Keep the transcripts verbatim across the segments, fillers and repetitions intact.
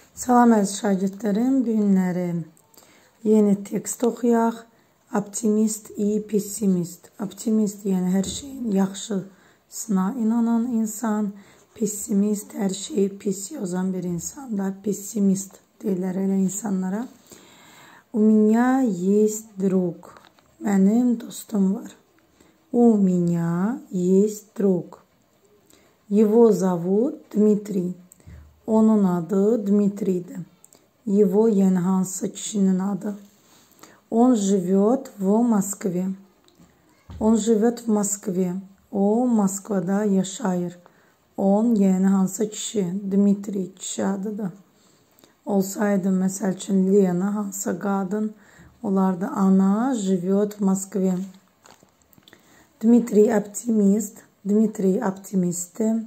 Salam əziz şagirdlərim, bu günləri yeni tekst oxuyaq. Optimist i pessimist. Optimist yəni hər şeyin yaxşısına inanan insan. Pessimist hər şeyi pis yazan bir insan da. Pessimist deyirlər elə insanlara. У меня есть друг. Mənim dostum var. У меня есть друг. Его зовут Дмитрий. Onun adı Dmitriy'dir. Его yəni hansı kişinin adı. Он живет в Москве. Он живет в Москве. O Moskvada yaşayır. On yəni hansı kişi. Dmitri kişi adıdır. Olsaydı məsəl üçün Lena hansı qadın. Olardı ana живет в Москве. Dmitri optimist. Dmitri optimistdir.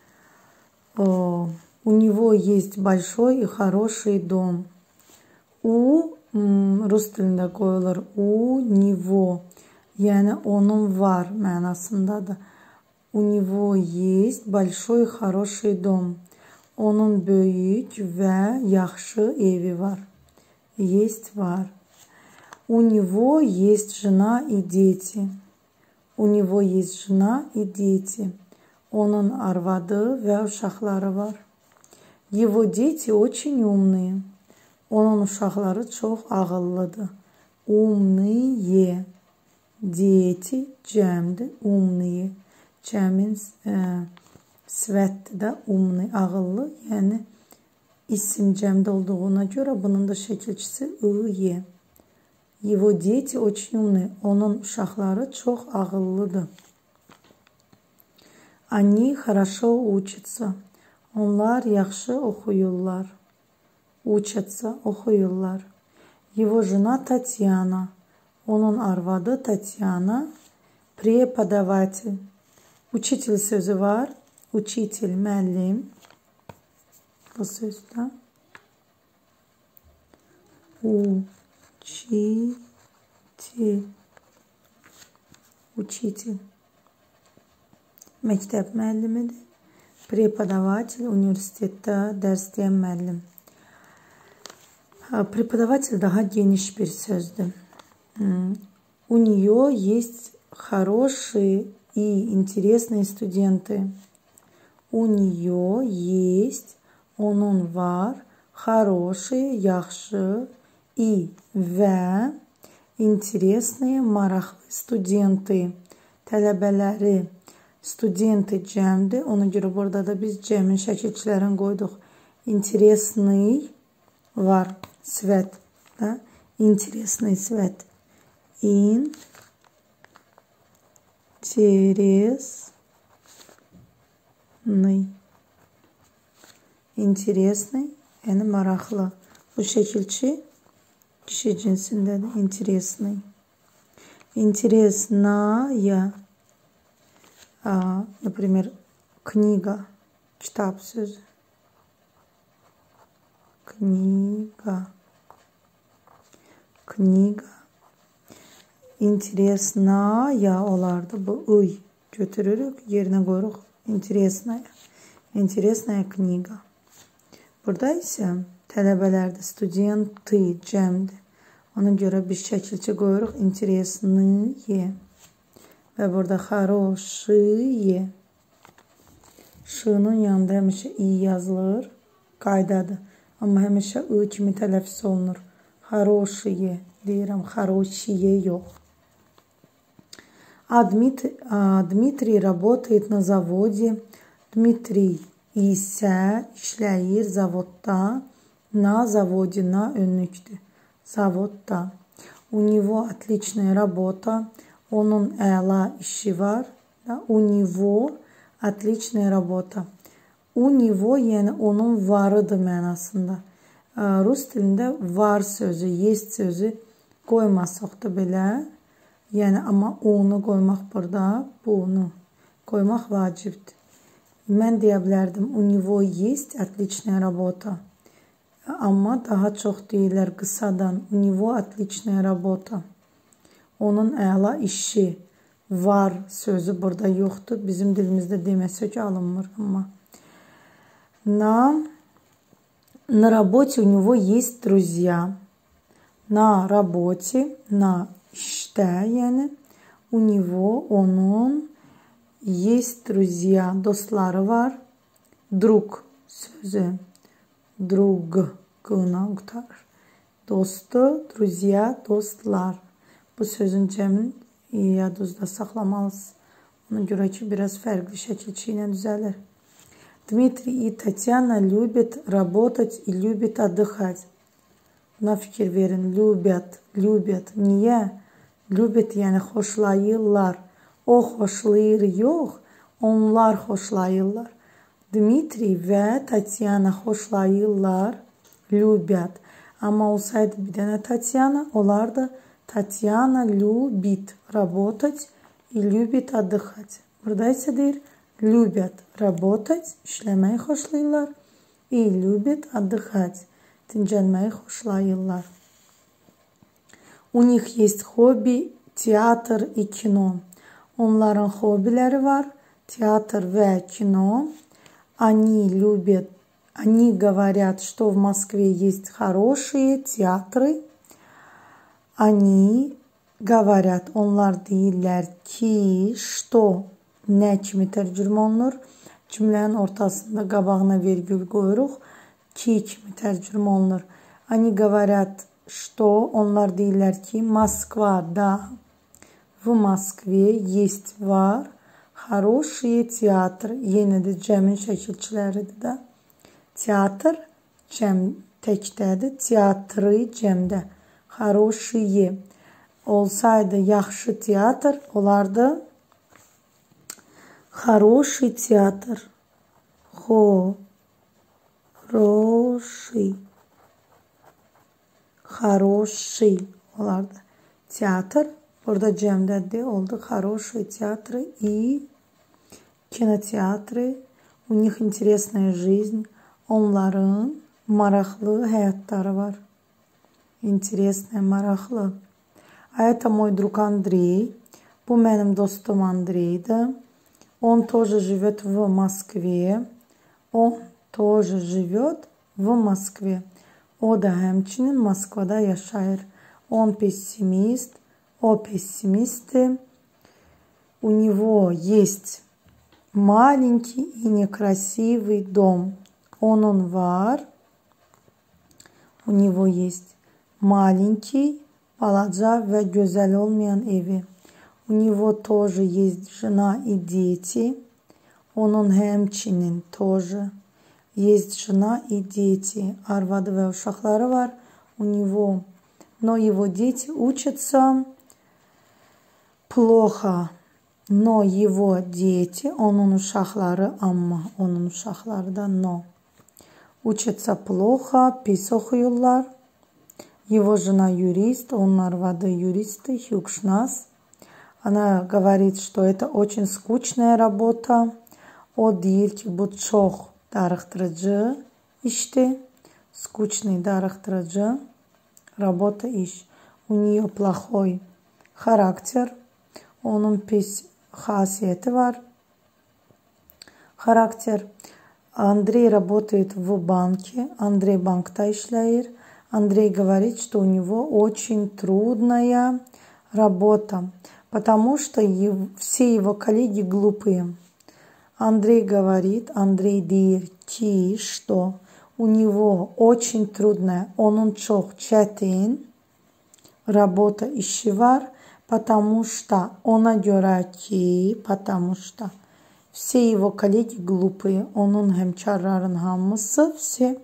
O У него есть большой и хороший дом. У rus dilində qoyulur. У него. Yəni onun var mənasındadır. У него есть большой и хороший дом. Onun böyük və yaxşı evi var. Есть var. У него есть жена и дети. У него есть жена и дети. Onun arvadı və uşaqları var. Его дети очень умные. Onun uşaqları çox ağıllıdır. Умные. Дети cəmdir. Умные. Cəmin e, svətdir də. Умный. Ağıllı. Yəni isim cəmdə olduğuna görə bunun da şəkilçisi ı-ye. Его дети очень умные. Onun uşaqları çox ağıllıdır. Они хорошо учатся. Onlar yaxşı oxuyurlar. Учатся, oxuyurlar. Его жена Татьяна. Onun arvadı Tatyana. Преподаватель. Учитель sözü var. Учитель, müəllim. Bu sözdə. Учитель. Учитель. Məktəb müəllimidir. Преподаватель, universitetdə dərs deyən müəllim. Преподаватель daha geniş bir sözdür. У нее есть хорошие и интересные студенты. У нее есть, onun var, хорошие, yaxşı, и və интересные, maraqlı студенты, tələbələri. Studenti cəmdir. Ona görə burada da biz cəmin şəkilçilərini qoyduq. Interesный var. Svət. Interesный svət. Interesный. Interesный. Yəni maraqlı. Bu şəkilçi kişi cinsindədir. Interesный. Интересная. Например, книга, kitap sözü. Kniga. Kniga. Interesnaya olardı. Bu ıy götürürük. Yerine koyuruk. Interesnaya. Interesnaya kniga. Burada isə tələbələrdə studenti cəmdir. Ona görə bir şəkilçi qoyuruq. Interesnıye. Və burada хорошие. Ş'nın yanında həmişə i yazılır. Qaydadır. Amma həmişə ı kimi tələffüz olunur. Хорошие deyirəm. Хорошие yox. А Дмитрий, а, Дмитрий работает на заводе. Dmitri isə işləyir zavodda. На заводе, на önlükdür. Zavodda. У него отличная работа. Onun əla işi var. У него отличная работа. У него yəni onun varıdır mənasında. Rus dilində var sözü, есть sözü qoymasaq da belə. Yəni amma onu qoymaq burada, bunu qoymaq vacibdir. Mən deyə bilərdim. У него есть отличная работа. Amma daha çox deyirlər qısadan. У него отличная работа. Onun əla işi var sözü burada yoxdur. Bizim dilimizdə deməsək alınmır. Amma na на работе у него есть друзья. На работе, на işte yani у него, onun есть друзья, dostları var. Drug sözü. Drug gına uqtarır. Dostu, друзья, dostlar. Bu sözün cəmini yadınızda saxlamalısınız. Ona görə ki, biraz fərqli şəkilçi ilə düzəlir. Dmitri и Tatyana любят работать и любят отдыхать. Buna fikir verin. Любят, любят. Niyə? Любят yəni xoşlayırlar. O xoşlayır yox, onlar xoşlayırlar. Dmitri və Tatyana xoşlayırlar. Любят. Amma olsaydı bir dənə Tatyana, olardı Tatyana любит работать и любит отдыхать. Burada isə deyir, любят работать, işləməyi xoşlayırlar, и любят отдыхать, dincəlməyi xoşlayırlar. У них есть хобби, театр и кино. Onların hobiləri var, театр və кино. Они любят, они говорят, что в Москве есть хорошие театры. Они говорят, onlar deyirlər ki, что, nə kimi tərcümə olunur? Cümlənin ortasında qabağına vergül qoyuruq. Ki kimi tərcümə olunur. Они говорят, что, onlar deyirlər ki, Moskvada, в Moskve есть, var, хорошие teatr. Yenə də cəmin şəkilçiləridir də. Teatr cəm təkdədir, teatrı cəmdə. Хорошие olsaydı yaxşı teatr olardı. Хороший театр. Хороший. Хороший olardı. Teatr burada cəmdədir. Oldu. Хороший театр и кинотеатры. У них интересная жизнь. Onların maraqlı həyatları var. Интересная, maraqlı. А это мой друг Андрей. Bu mənim dostum Andreydir. Он тоже живет в Москве. Он тоже живет в Москве. O da həmçinin Moskvada yaşayır. Он пессимист. O пессимисты. У него есть маленький и некрасивый дом. Onun var. У него есть маленький, balaca və gözəl olmayan evi. У него тоже есть жена и дети. Onun həmçinin тоже есть жена и дети. Arvadı və uşaqları var. У него, но его дети учатся плохо. Но его дети, onun uşaqları, amma onun uşaqları da no. Учатся плохо, pis oxuyurlar. Его жена юрист, он arvadı юристы, hüquqşünas. Она говорит, что это очень скучная работа. O deyir ki, bu çox darıxdırıcı işdir. Скучный, darıxdırıcı. Работа, iş. У нее плохой характер. Onun pis xasiyyəti var. Характер. Андрей работает в банке. Андрей bankda işləyir. Андрей говорит, что у него очень трудная работа, потому что его, все его коллеги глупые. Андрей говорит, Андрей deyir ki, что у него очень трудная, onun çox çətin работа, işi var, потому что, ona görə ki, потому что все его коллеги глупые, onun həmkarların hamısı все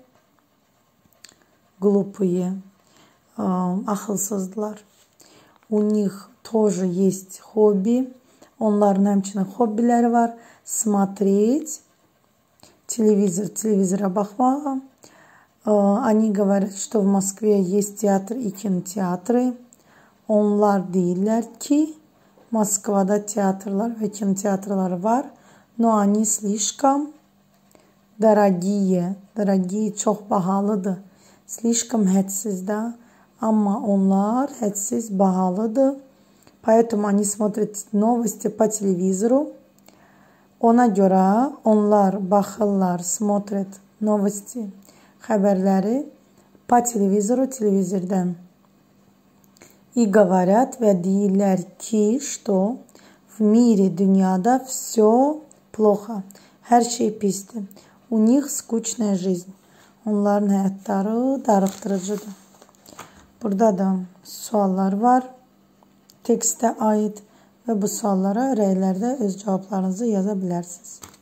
глупые, axılsızdılar. У них тоже есть хобби. Onların həmçinin hobbiləri var. Смотреть телевизор, телевизора baxmağa. Они говорят, что в Москве есть театр и кинотеатры. Onlar deyirlər ki, Moskvada teatrlar və kinoteatrlar var. Но они слишком дорогие. Дорогие çox bahalıdır. Слишком hədsiz də. Amma onlar hədsiz bahalıdır. Поэтому они смотрят новости по телевизору. Ona görə onlar baxırlar, смотрят новости xəbərləri по телевизору, televizordan. И говорят və deyirlər ki, что в мире, dünyada все плохо. Hər şey pisdir. У них скучная жизнь. Onların həyatları darıxdırıcıdır. Burada da suallar var tekstə aid və bu suallara rəylərdə öz cavablarınızı yaza bilərsiniz.